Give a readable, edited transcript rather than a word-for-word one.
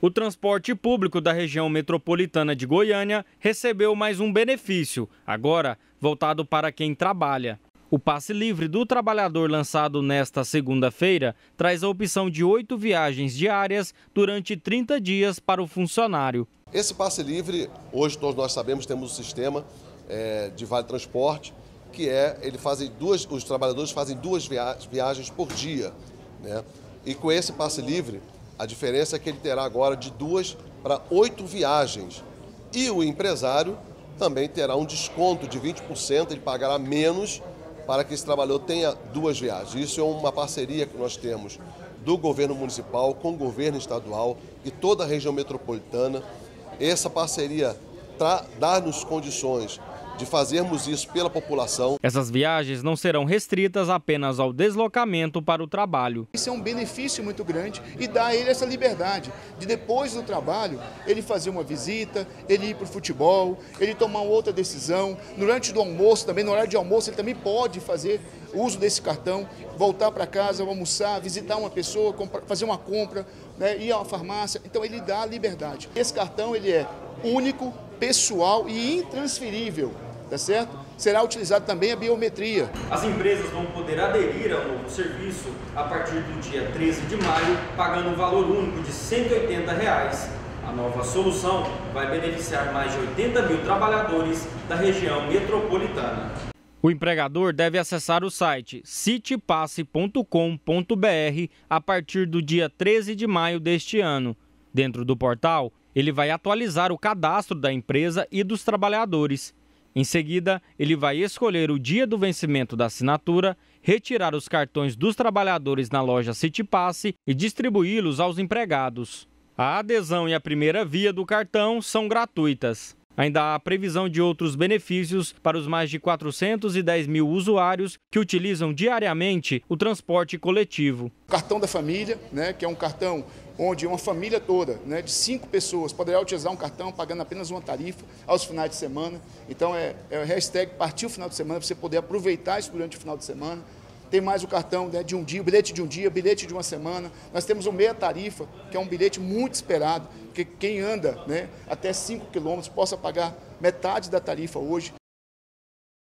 O transporte público da região metropolitana de Goiânia recebeu mais um benefício, agora voltado para quem trabalha. O passe livre do trabalhador lançado nesta segunda-feira traz a opção de 8 viagens diárias durante 30 dias para o funcionário. Esse passe livre, hoje todos nós sabemos, temos um sistema de vale transporte, que os trabalhadores fazem 2 viagens por dia, né? E com esse passe livre, a diferença é que ele terá agora de 2 para 8 viagens. E o empresário também terá um desconto de 20%, ele pagará menos para que esse trabalhador tenha 2 viagens. Isso é uma parceria que nós temos do governo municipal com o governo estadual e toda a região metropolitana. Essa parceria dá-nos condições de fazermos isso pela população. Essas viagens não serão restritas apenas ao deslocamento para o trabalho. Isso é um benefício muito grande e dá a ele essa liberdade de, depois do trabalho, ele fazer uma visita, ele ir para o futebol, ele tomar outra decisão. Durante o almoço, também no horário de almoço, ele também pode fazer uso desse cartão, voltar para casa, almoçar, visitar uma pessoa, fazer uma compra, né, ir a uma farmácia. Então ele dá a liberdade. Esse cartão ele é único, pessoal e intransferível. Tá certo? Será utilizado também a biometria. As empresas vão poder aderir ao novo serviço a partir do dia 13 de maio, pagando um valor único de R$ 180. A nova solução vai beneficiar mais de 80 mil trabalhadores da região metropolitana. O empregador deve acessar o site citipasse.com.br a partir do dia 13 de maio deste ano. Dentro do portal, ele vai atualizar o cadastro da empresa e dos trabalhadores. Em seguida, ele vai escolher o dia do vencimento da assinatura, retirar os cartões dos trabalhadores na loja Citipasse e distribuí-los aos empregados. A adesão e a primeira via do cartão são gratuitas. Ainda há previsão de outros benefícios para os mais de 410 mil usuários que utilizam diariamente o transporte coletivo. O cartão da família, né, que é um cartão onde uma família toda, né, de 5 pessoas, poderá utilizar um cartão pagando apenas uma tarifa aos finais de semana. Então é o hashtag partiu o final de semana para você poder aproveitar isso durante o final de semana. Tem mais o cartão, né, de um dia, o bilhete de um dia, bilhete de uma semana. Nós temos o meia tarifa, que é um bilhete muito esperado, que quem anda, né, até 5 quilômetros possa pagar metade da tarifa hoje.